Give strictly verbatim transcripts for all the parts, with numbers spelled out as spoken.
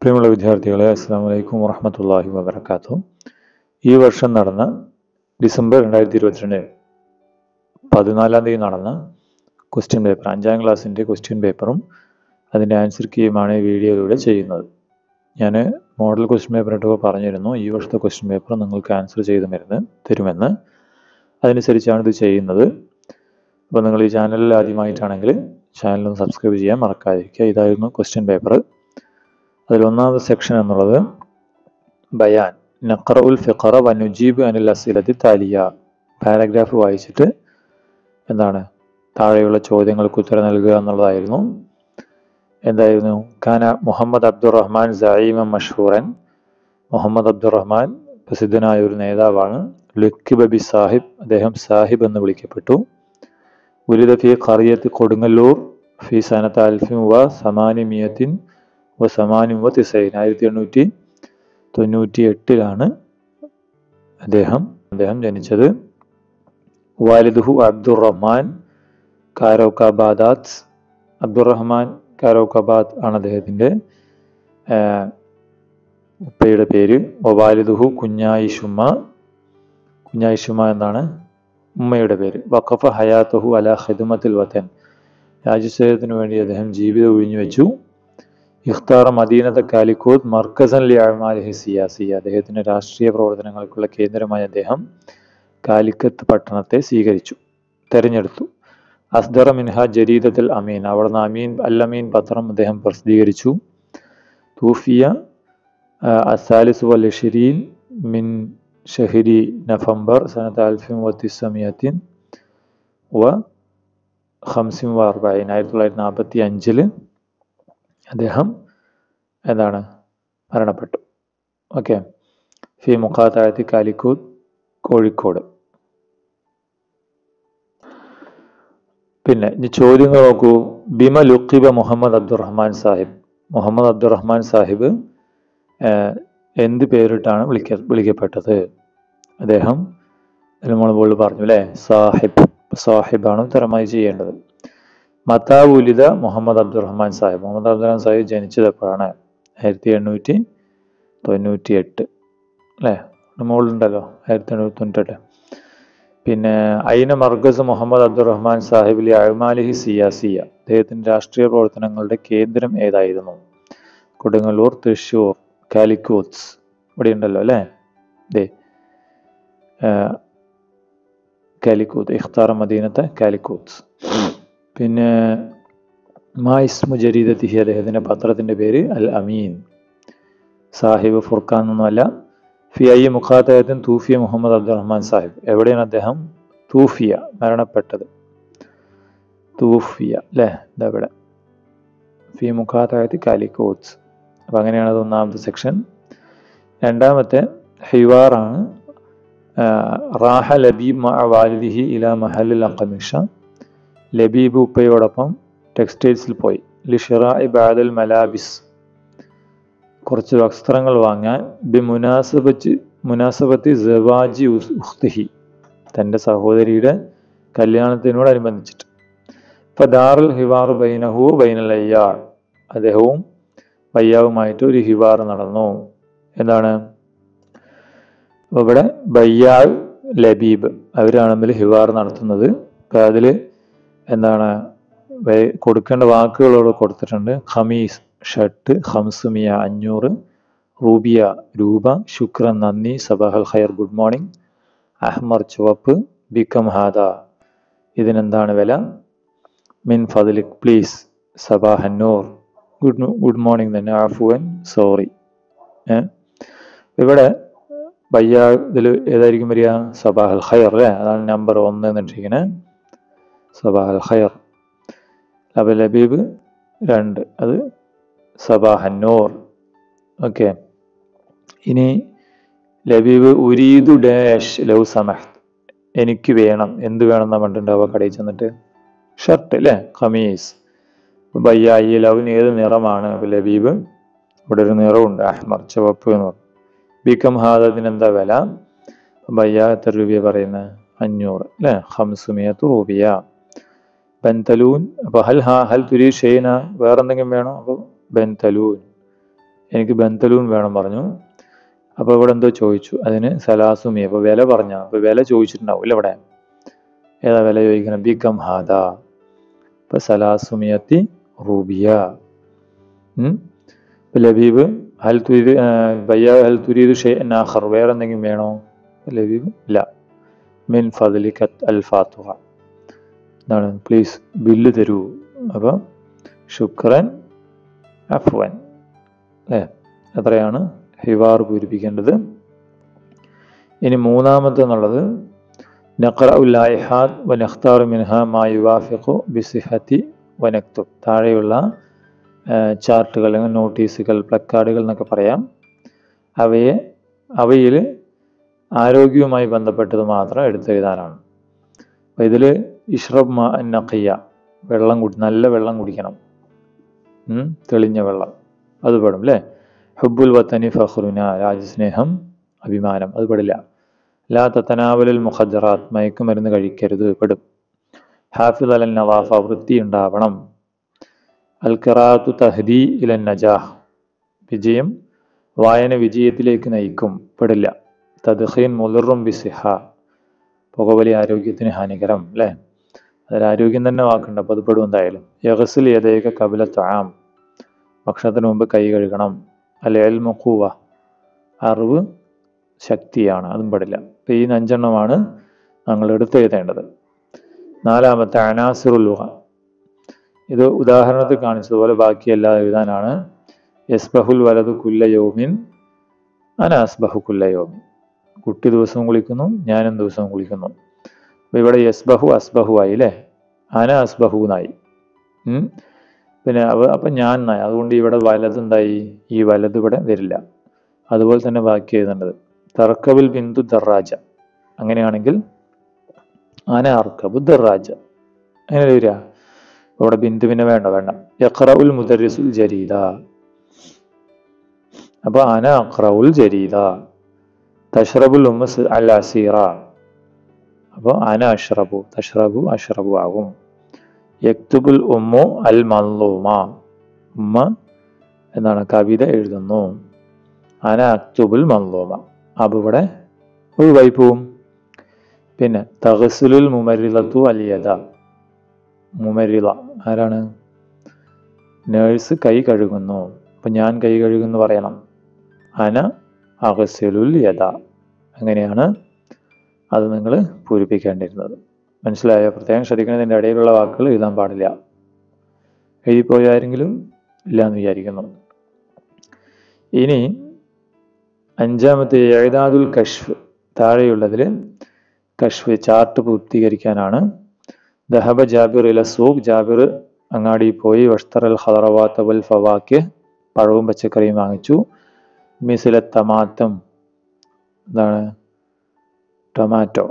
പ്രിയമുള്ള വിദ്യാർത്ഥികളെ, അസ്സലാമു അലൈക്കും വറഹ്മത്തുള്ളാഹി വബറകാതുഹു. ഈ വർഷം നടന്ന ഡിസംബർ രണ്ടായിരത്തി ഇരുപത്തിരണ്ട് പതിനാലാം തീയതി നടന്ന ക്വസ്റ്റ്യൻ പേപ്പർ, അഞ്ചാം ക്ലാസ്സിൻ്റെ ക്വസ്റ്റ്യൻ പേപ്പറും അതിൻ്റെ ആൻസർ കീയുമാണ് ഈ വീഡിയോയിലൂടെ ചെയ്യുന്നത്. ഞാൻ മോഡൽ ക്വസ്റ്റ്യൻ പേപ്പർ ഇട്ടപ്പോൾ പറഞ്ഞിരുന്നു ഈ വർഷത്തെ ക്വസ്റ്റ്യൻ പേപ്പർ നിങ്ങൾക്ക് ആൻസർ ചെയ്ത് മരുന്ന് തരുമെന്ന്. അതനുസരിച്ചാണ് ഇത് ചെയ്യുന്നത്. അപ്പോൾ നിങ്ങൾ ഈ ചാനലിൽ ആദ്യമായിട്ടാണെങ്കിൽ ചാനലൊന്ന് സബ്സ്ക്രൈബ് ചെയ്യാൻ മറക്കാതിരിക്കുക. ഇതായിരുന്നു ക്വസ്റ്റ്യൻ പേപ്പർ. അതിലൊന്നാമത്തെ സെക്ഷൻ എന്നുള്ളത് ബയാൻ നഖറഉൽ ഫിഖറ വനുജീബ് അനിൽ അസ്ഇലത്തി താലിയ. പാരഗ്രാഫ് വായിച്ചിട്ട് എന്താണ് താഴെയുള്ള ചോദ്യങ്ങൾക്ക് ഉത്തരം നൽകുക എന്നുള്ളതായിരുന്നു. എന്തായിരുന്നു? ഖാന മുഹമ്മദ് അബ്ദുറഹ്മാൻ സഈമ മഷ്ഹൂറൻ. മുഹമ്മദ് അബ്ദുറഹ്മാൻ പ്രസിദ്ധനായ ഒരു നേതാവാണ്. ലുക്കിബ ബി സാഹിബ്, അദ്ദേഹം സാഹിബ് എന്ന് വിളിക്കപ്പെട്ടു. ഉലിദ ഫി ഖറിയത്ത് കൊടുങ്ങല്ലൂർ ഫി സനത്ത് അൽഫിൻ വ സമാനിമിയത്തിൻ വ സമാനിം വ തിസൈൻ. ആയിരത്തി എണ്ണൂറ്റി തൊണ്ണൂറ്റി എട്ടിലാണ് അദ്ദേഹം അദ്ദേഹം ജനിച്ചത്. വാലിദുഹു അബ്ദുറഹ്മാൻ കാരോക്കാബാദാത്ത്. അബ്ദുറഹ്മാൻ കാരോക്കാബാദ് ആണ് അദ്ദേഹത്തിൻ്റെ ഉപ്പയുടെ പേര്. വാലിദുഹു കുഞ്ഞായിഷുമ്മ. കുഞ്ഞായിഷുമ്മ എന്നാണ് ഉമ്മയുടെ പേര്. വഖഫ ഹയാത്തുഹു അല ഖിദ്മത്തിൽ വതൻ. രാജ്യസേവനത്തിന് വേണ്ടി അദ്ദേഹം ജീവിതം ഒഴിഞ്ഞു വെച്ചു. ഇഖ്താറ മദീനത്തെ കാലിക്കോത്ത് മർക്കസൻ ലി അഅ്മാലിഹി സിയാസിയ. അദ്ദേഹത്തിൻ്റെ രാഷ്ട്രീയ പ്രവർത്തനങ്ങൾക്കുള്ള കേന്ദ്രമായി അദ്ദേഹം കാലിക്കത്ത് പട്ടണത്തെ സ്വീകരിച്ചു, തെരഞ്ഞെടുത്തു. അസ്ദറ മിൻഹ ജരീദത്തുൽ അമീൻ. അവിടുന്ന് അമീൻ അൽ അമീൻ പത്രം അദ്ദേഹം പ്രസിദ്ധീകരിച്ചു. തൂഫിയ അസാലിസ് വൽ ഇശ്രീൻ മിൻ ഷഹരി നവംബർ സനത്ത് അൽഫിൻ വ തിസ്സമിയത്തിൻ വ ഖംസിൻ വ അർബഈൻ. ആയിരത്തി തൊള്ളായിരത്തി നാൽപ്പത്തി അഞ്ചില് അദ്ദേഹം എന്താണ് മരണപ്പെട്ടു. ഓക്കെ. ഫി മുഖാത്തഅത്തി കാലിക്കോത്ത്, കോഴിക്കോട്. പിന്നെ ഇനി ചോദ്യങ്ങൾ നോക്കൂ. ബിമ ലുഖിബ മുഹമ്മദ് അബ്ദുറഹ്മാൻ സാഹിബ്. മുഹമ്മദ് അബ്ദുറഹ്മാൻ സാഹിബ് എന്ത് പേരിട്ടാണ് വിളിക്ക വിളിക്കപ്പെട്ടത്? അദ്ദേഹം നമ്മൾ മുകളിൽ പറഞ്ഞു അല്ലേ, സാഹിബ്. സാഹിബാണ് ഉത്തരമായി ചെയ്യേണ്ടത്. മത്താ ഉലിദ മുഹമ്മദ് അബ്ദുറഹ്മാൻ സാഹിബ്. മുഹമ്മദ് അബ്ദുറഹ്മാൻ സാഹിബ് ജനിച്ചത് എപ്പോഴാണ്? ആയിരത്തി എണ്ണൂറ്റി തൊണ്ണൂറ്റി എട്ട് അല്ലേ, മുകളിലുണ്ടല്ലോ ആയിരത്തി എണ്ണൂറ്റി തൊണ്ണൂറ്റെട്ട്. പിന്നെ ഐന മർഗസ് മുഹമ്മദ് അബ്ദുറഹ്മാൻ സാഹിബ് ലി അഅ്മാലിഹി സിയാസിയ. അദ്ദേഹത്തിൻ്റെ രാഷ്ട്രീയ പ്രവർത്തനങ്ങളുടെ കേന്ദ്രം ഏതായിരുന്നു? കൊടുങ്ങല്ലൂർ, തൃശ്ശൂർ, കാലിക്കോട്സ്. ഇവിടെ ഉണ്ടല്ലോ അല്ലേ, ദേ കാലിക്കോത്ത്. ഇഖ്താറ മദീനത്തെ കാലിക്കോട്സ്. പിന്നെ മാ ഇസ്മു ജരീദത്തിഹി. അദ്ദേഹത്തിൻ്റെ പത്രത്തിൻ്റെ പേര് അൽ അമീൻ. സാഹിബ് ഫുർഖാൻ എന്നൊന്നുമല്ല. ഫി ഐ മുഖാത്തഅത്തിൻ തൂഫിയ മുഹമ്മദ് അബ്ദുറഹ്മാൻ സാഹിബ്. എവിടെയാണ് അദ്ദേഹം തൂഫിയ മരണപ്പെട്ടത്? തൂഫിയ അല്ലേ, ഇതെവിടെ? ഫി മുഖാത്തഅത്തി കാലിക്കോട്സ്. അപ്പം അങ്ങനെയാണ് അത് ഒന്നാമത്തെ സെക്ഷൻ. രണ്ടാമത്തെ ഹിവാറാണ്. റാഹ ലബീബ് മഅ വാലിദിഹി ഇലാ മഹല്ലിൽ അഖമിഷ. ലബീബ് ഉപ്പയോടൊപ്പം ടെക്സ്റ്റൈൽസിൽ പോയി. ലിഷിറാഇ ബഅദൽ മലാബിസ്. കുറച്ച് വസ്ത്രങ്ങൾ വാങ്ങാൻ. ബി മുനാസബത്ത് മുനാസബത്തി സവാജി ഉഖ്തിഹി. തൻ്റെ സഹോദരിയുടെ കല്യാണത്തിനോടനുബന്ധിച്ചിട്ട്. ഫദാറുൽ ഹിവാർ ബൈനഹു ബൈനൽ അയ്യാൾ. അദ്ദേഹവും ബയ്യാവുമായിട്ട് ഒരു ഹിവാർ നടന്നു. എന്താണ് അപ്പോൾ ഇവിടെ ബയ്യാൾ ലബീബ് അവരാണ് തമ്മിൽ ഹിവാർ നടത്തുന്നത്. അപ്പം അതിൽ എന്താണ് കൊടുക്കേണ്ട വാക്കുകളോട് കൊടുത്തിട്ടുണ്ട്. ഖമീസ് ഷർട്ട്, ഖംസുമിയ അഞ്ഞൂറ്, റൂബിയ രൂപ, ശുക്രൻ നന്ദി, സബാഹൽ ഖൈർ ഗുഡ് മോർണിംഗ്, അഹ്മർ ചുവപ്പ്, ബിക്കം ഹാദ ഇതിനെന്താണ് വില, മിൻ ഫദ്ലിക് പ്ലീസ്, സബാഹന്നൂർ ഗുഡ് ഗുഡ് മോർണിംഗ് തന്നെ, ആഫുവൻ സോറി. ഇവിടെ ബയ്യ ഇതിൽ ഏതായിരിക്കും വരിക? സബാഹൽ ഖൈർ അല്ലേ, അതാണ് നമ്പർ ഒന്ന് എന്നിട്ടിരിക്കുന്നത്. സബാഹൽ ഖൈർ. അബ് ലബീബ് രണ്ട്, അത് സബാഹന്നൂർ. ഓക്കെ. ഇനി ലബീബ് ഉരീദു ഡാഷ് ലൗ സമഹ്. എനിക്ക് വേണം, എന്ത് വേണം എന്നാ പറഞ്ഞിട്ടുണ്ടാവുക കടയിൽ ചെന്നിട്ട്? ഷർട്ട് അല്ലേ, ഖമീസ്. ബയ്യ ഈ ലവിന് ഏത് നിറമാണ്? അപ്പൊ ലബീബ് ഇവിടെ ഒരു നിറമുണ്ട്, അഹ്മർ ചുവപ്പ് എന്ന് പറഞ്ഞു. ബിക്കം ഹാദത്തിന് എന്താ വില? ബയ്യ എത്ര രൂപ പറയുന്നത്? അഞ്ഞൂറ് അല്ലേ. ഖംസുമിയത്ത് റൂബിയ. ബെൻതലൂൻ. അപ്പൊ ഹൽ ഹാ ഹൽ തുരി ഷെയ്ന, വേറെന്തെങ്കിലും വേണോ? അപ്പോൾ ബെൻതലൂൻ എനിക്ക് ബന്തലൂൺ വേണം പറഞ്ഞു. അപ്പോൾ ഇവിടെ എന്തോ ചോദിച്ചു, അതിന് സലാസുമി. അപ്പോൾ വില പറഞ്ഞു. അപ്പോൾ വില ചോദിച്ചിട്ടുണ്ടാവില്ല ഇവിടെ. ഏതാ വില ചോദിക്കണം? ബിക്കം ഹാദ. അപ്പോൾ സലാസുമിയത്തി റൂബിയ. ലബീബ് ഹൽ തുരീദ് ബയ്യ ഹൽ തുരീദ് ഷൈഅൻ ആഖർ, വേറെ എന്തെങ്കിലും വേണോ? ലബീബ് ഇല്ല. മിൻ ഫദ്ലിക അൽ ഫാത്തുഹ, എന്താണ്? പ്ലീസ് ബില്ല് തരൂ. അപ്പോൾ ശുക്രൻ അഫ്വൻ. ഏ എത്രയാണ് ഹിവാർ പൂരിപ്പിക്കേണ്ടത്? ഇനി മൂന്നാമത്തെ എന്നുള്ളത് നഖറഉൽ ലായിഹാത്ത് വ നഖ്താറു മിൻഹാ മാ യുവാഫിഖു ബിസിഹത്തി വ നക്തുബ്. താഴെയുള്ള ചാർട്ടുകൾ, നോട്ടീസുകൾ, പ്ലക്കാർഡുകൾ എന്നൊക്കെ പറയാം. അവയെ അവയിൽ ആരോഗ്യവുമായി ബന്ധപ്പെട്ടത് മാത്രം എടുത്തെഴുതാനാണ്. അപ്പോൾ ഇതിൽ ഇഷ്റബ് മാ നഖിയ, വെള്ളം കുടി നല്ല വെള്ളം കുടിക്കണം, തെളിഞ്ഞ വെള്ളം, അത് പെടും അല്ലേ. ഹുബ്ബുൽ വത്തനി ഫഖ്റുന, രാജ്യസ്നേഹം അഭിമാനം, അത് പെടില്ല. ലാ തതനാവലുൽ മുഖദ്ദറാത്ത്, മയക്കുമരുന്ന് കഴിക്കരുത്, പെടും. ഹാഫിദ് അലൻ നവാഫ, വൃത്തി ഉണ്ടാവണം. അൽ ഖിറാഅത്തു തഹ്ദി ഇലൻ നജാഹ്, വിജയം, വായന വിജയത്തിലേക്ക് നയിക്കും, പെടില്ല. തദ്ഖീൻ മുളിറും ബിസിഹ, പുകവലി ആരോഗ്യത്തിന് ഹാനികരം അല്ലേ. അതിൽ ആരോഗ്യം തന്നെ വാക്കുണ്ട്, അപ്പോൾ അത് പെടും എന്തായാലും. യഗ്സിൽ യദൈക ഖബ്ല തആം, ഭക്ഷണത്തിന് മുമ്പ് കൈ കഴുകണം. അൽ ഇൽമു ഖുവ, അറിവ് ശക്തിയാണ്, അതും പെടില്ല. അപ്പോൾ ഈ അഞ്ചെണ്ണമാണ് നമ്മൾ എടുത്ത് എഴുതേണ്ടത്. നാലാമത്തെ അനാസിറുൽ ലുഗ, ഇത് ഉദാഹരണത്തിൽ കാണിച്ചതുപോലെ ബാക്കിയെല്ലാം എഴുതാനാണ്. യസ്ബഹുൽ വലതു കുല്ല യൗമിൻ അന അസ്ബഹു കുല്ല യൗമിൻ, കുട്ടി ദിവസവും കുളിക്കുന്നു, ഞാനും ദിവസവും കുളിക്കുന്നു. അപ്പോൾ ഇവിടെ യസ്ബഹു അസ്ബഹു ആയി അല്ലേ, അന അസ്ബഹു എന്നായി. പിന്നെ അവ അപ്പം ഞാൻ എന്നായി, അതുകൊണ്ട് ഇവിടെ വലത് എന്തായി? ഈ വലത് ഇവിടെ വരില്ല. അതുപോലെ തന്നെ ബാക്കി എഴുതേണ്ടത് തർക്കബുൽ ബിന്ദു ദറാജ, അങ്ങനെയാണെങ്കിൽ അന അർക്കബു ദറാജ, അങ്ങനെ വരിക. ഇവിടെ ബിന്ദുവിനെ വേണ്ട വേണ്ട യഖ്റഉൽ മുദർരിസുൽ ജരീദ, അപ്പോൾ അന അഖ്റഉൽ ജരീദ. തഷ്റബുൽ ഉമ്മ അൽ അസീറ, അപ്പോൾ അന അഷ്റബു, തഷ്റബു അഷ്റബു ആകും. യക്തുബുൽ ഉമ്മു അൽ മൻലൂമ, ഉമ്മ എന്താണ് കവിത എഴുതുന്നു. അന അക്തുബുൽ മൻലൂമ, അപ്പോൾ ഇവിടെ ഒഴിവായി പോവും. പിന്നെ തഗ്സിലുൽ മുമരിളത്തു അൽ യദ, മുമരിള ആരാണ്? നേഴ്സ് കൈ കഴുകുന്നു, അപ്പം ഞാൻ കൈ കഴുകുന്നു പറയണം. അന അഗ്സിലുൽ യദ, അങ്ങനെയാണ് അത് നിങ്ങൾ പൂരിപ്പിക്കേണ്ടിയിരുന്നത്. മനസ്സിലായോ? പ്രത്യേകം ശ്രദ്ധിക്കണം, ഇതിൻ്റെ ഇടയിലുള്ള വാക്കുകൾ എഴുതാൻ പാടില്ല. എഴുതിപ്പോയാരെങ്കിലും ഇല്ല എന്ന് വിചാരിക്കുന്നു. ഇനി അഞ്ചാമത്തെ ഇഅ്ദാദുൽ കശ്ഫ്, താഴെയുള്ളതിൽ കശ്ഫ് ചാർട്ട് പൂർത്തീകരിക്കാനാണ്. ദഹബ ജാബിർ ഇല സൂഖ്, ജാബിർ അങ്ങാടിയിൽ പോയി. വഷ്തറൽ ഖദറവാത വൽ ഫവാക്കിഹ്, പഴവും പച്ചക്കറിയും വാങ്ങിച്ചു. മിസ്ല തമാത്തം, എന്താണ്? ടൊമാറ്റോ,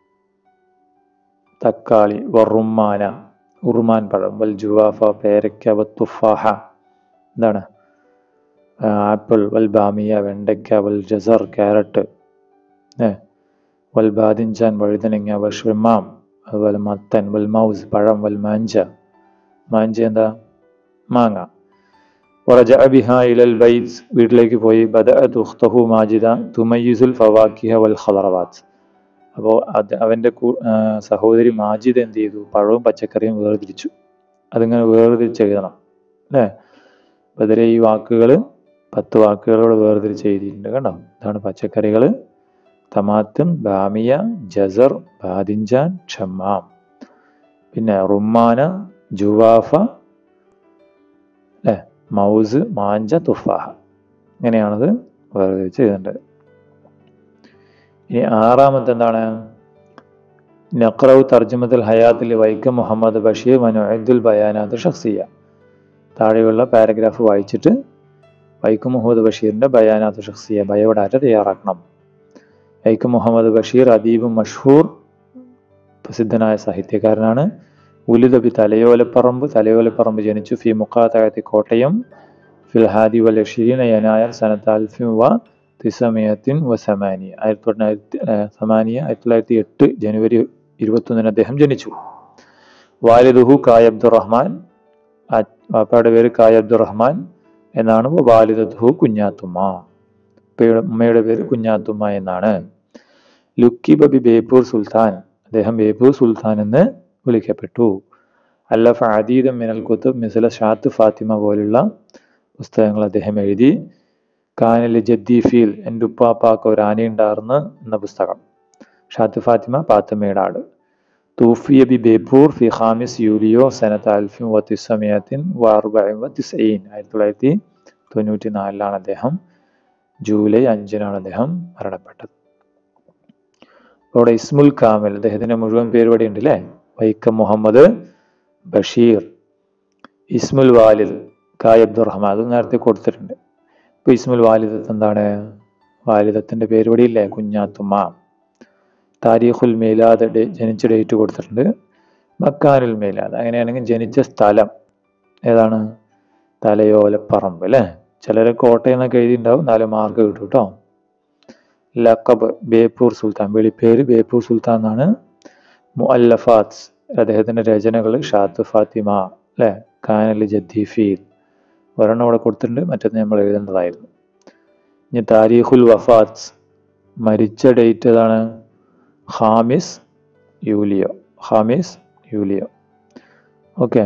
തക്കാളി. വറുമാന, ഉറുമാൻ പഴം. വൽ ജുവാഫ, പേരയ്ക്ക. വത്തുഫാഹ, എന്താണ്? ആപ്പിൾ. വൽ ബാമിയ, വെണ്ടയ്ക്ക. വൽ ജസർ, ക്യാരറ്റ്. ഏ വൽ ബാദിൻജാൻ, വഴുതനങ്ങ. വൽ ഷ്രിമാം, അതുപോലെ മത്തൻ. വൽ മൗസ്, പഴം. വൽ മാഞ്ച, മാഞ്ച എന്താ? മാങ്ങ. വറജഅ ബിഹാ ഇലൽ ബൈത്ത്, വീട്ടിലേക്ക് പോയി. ബദഅത് ഉഖ്തഹു മാജിദ തുമയ്യിസുൽ ഫവാക്കിഹ വൽ ഖദറവാത്ത്, അപ്പോൾ അത് അവൻ്റെ സഹോദരി മാജിദ് എന്ത് ചെയ്തു? പഴവും പച്ചക്കറിയും വേർതിരിച്ചു. അതിങ്ങനെ വേർതിരിച്ച് എഴുതണം അല്ലേ. അപ്പോൾ ഇതിലെ ഈ വാക്കുകൾ പത്ത് വാക്കുകളോട് വേർതിരിച്ച് എഴുതിയിട്ടുണ്ട് കണ്ടോ. ഇതാണ് പച്ചക്കറികൾ: തമാത്തും, ബാമിയ, ജസർ, ബാദിൻജാൻ, ഷമ്മാം. പിന്നെ റുമാന, ജുവാഫ അല്ലേ, മൗസ്, മാഞ്ച, തുഫാഹ. ഇങ്ങനെയാണത് വേർതിരിച്ച് എഴുതേണ്ടത്. ഇനി ആറാമത്തെ എന്താണ്? നഖ്റഉ തർജമത്തുൽ ഹയാത്തിൽ വൈക്കം മുഹമ്മദ് ബഷീർ വനുഅദ്ദുൽ ബയാനാത്ത് ഷഖ്സിയ. താഴെയുള്ള പാരഗ്രാഫ് വായിച്ചിട്ട് വൈക്കം മുഹമ്മദ് ബഷീറിൻ്റെ ബയാനാത്ത് ഷഖ്സിയ, ബയോഡാറ്റ തയ്യാറാക്കണം. വൈക്കം മുഹമ്മദ് ബഷീർ അദീബ് മഷ്ഹൂർ, പ്രസിദ്ധനായ സാഹിത്യകാരനാണ്. ഉലിദ ബി തലയോലപ്പറമ്പ്, തലയോലപ്പറമ്പ് ജനിച്ചു. ഫി മുഖാത്തഅത്തി, കോട്ടയം. ഫിൽ ഹാദി വൽ ഇശ്രീന യനായർ സനത്ത് അൽഫിൻ വ തിസമിയത്തിൻ വ സമാനിയ, ആയിരത്തി തൊള്ളായിരത്തി സമാനിയ ആയിരത്തി തൊള്ളായിരത്തി എട്ട് ജനുവരി ഇരുപത്തൊന്നിന് അദ്ദേഹം ജനിച്ചു. വാലിദുഹു കായ അബ്ദുറഹ്മാൻ, വാപ്പയുടെ പേര് കായ അബ്ദുറഹ്മാൻ. എന്നാണ്. വാലിദത്തുഹു കുഞ്ഞാത്തുമ്മ, ഉമ്മയുടെ പേര് കുഞ്ഞാത്തുമ്മ എന്നാണ്. ലുക്കിബ ബി ബേപ്പൂർ സുൽത്താൻ, അദ്ദേഹം ബേപ്പൂർ സുൽത്താൻ എന്ന് വിളിക്കപ്പെട്ടു. അല്ലഫ അദീദൻ മിനൽ കുതുബ് മിസ്ല ഷാത്ത് ഫാത്തിമ പോലുള്ള പുസ്തകങ്ങൾ അദ്ദേഹം എഴുതി. കാനൽ ജദ്ദി ഫീൽ, എൻ്റെ ഉപ്പാപ്പാക്ക് ഒരു ആന ഉണ്ടായിരുന്നു എന്ന പുസ്തകം. ഷാത്ത് ഫാത്തിമ പാത്തമ്മയുടെ ആട്. തൂഫിയ ബി ബേപ്പൂർ ഫി ഖാമിസ് യൂലിയോ സനത്ത് അൽഫിൻ വ തിസ്സമിയത്തിൻ വ അർബഇൻ വ തിസ്ഈൻ, ആയിരത്തി തൊള്ളായിരത്തി തൊണ്ണൂറ്റി നാലിലാണ് അദ്ദേഹം, ജൂലൈ അഞ്ചിനാണ് അദ്ദേഹം മരണപ്പെട്ടത്. അവിടെ ഇസ്മുൽ കാമിൽ, അദ്ദേഹത്തിന്റെ മുഴുവൻ പേര് ഇവിടെ ഉണ്ട് അല്ലേ. വൈക്കം മുഹമ്മദ് ബഷീർ. ഇസ്മുൽ വാലിദ് കായ് അബ്ദുറഹ്മാൻ, അത് നേരത്തെ കൊടുത്തിട്ടുണ്ട്. ഇപ്പൊ ഇസ്മുൽ വാലിദത്ത് എന്താണ്? വാലിദത്തിന്റെ പേര് ഇവിടെ ഇല്ലേ, കുഞ്ഞാത്തുമ്മ. താരീഖുൽ മീലാദ്, ജനിച്ച ഡേറ്റ് കൊടുത്തിട്ടുണ്ട്. മക്കാനുൽ മീലാദ്, അങ്ങനെയാണെങ്കിൽ ജനിച്ച സ്ഥലം ഏതാണ്? തലയോലപ്പറമ്പ് അല്ലേ. ചിലര് കോട്ടയം എന്നൊക്കെ എഴുതിയിട്ടുണ്ടാവും, നാല് മാർക്ക് കിട്ടും കേട്ടോ. ലഖബ് ബേപ്പൂർ സുൽത്താൻ, വെളിപ്പേര് ബേപ്പൂർ സുൽത്താൻ എന്നാണ്. മുഅല്ലഫാത്ത്, അദ്ദേഹത്തിന്റെ രചനകൾ ഷാത്ത് ഫാത്തിമ അല്ലെ. കാനൽ ജദ്ദി ഫീൽ, ഒരെണ്ണം ഇവിടെ കൊടുത്തിട്ടുണ്ട്, മറ്റൊന്ന് നമ്മൾ എഴുതേണ്ടതായിരുന്നു. ഇനി താരീഖുൽ വഫാത്ത്, മരിച്ച ഡേറ്റ് ഏതാണ്? ഖാമിസ് യൂലിയോ, ഖാമിസ് യൂലിയോ. ഓക്കെ,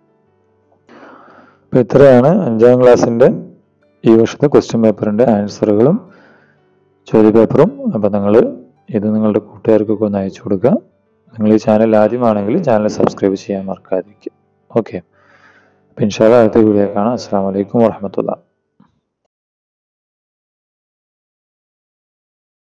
അപ്പൊ ഇത്രയാണ് അഞ്ചാം ക്ലാസ്സിന്റെ ഈ വർഷത്തെ ക്വസ്റ്റ്യൻ പേപ്പറിന്റെ ആൻസറുകളും ചോദ്യപേപ്പറും. അപ്പം നിങ്ങൾ ഇത് നിങ്ങളുടെ കൂട്ടുകാർക്കൊക്കെ ഒന്ന് അയച്ചു കൊടുക്കുക. നിങ്ങൾ ഈ ചാനൽ ആദ്യമാണെങ്കിൽ ചാനൽ സബ്സ്ക്രൈബ് ചെയ്യാൻ മറക്കാതിരിക്കുക. ഓക്കെ, അപ്പം ഇൻഷാ അല്ലാഹ് അടുത്ത വീഡിയോ കാണാം. അസ്സലാമു അലൈക്കും വറഹ്മത്തുള്ളാഹി.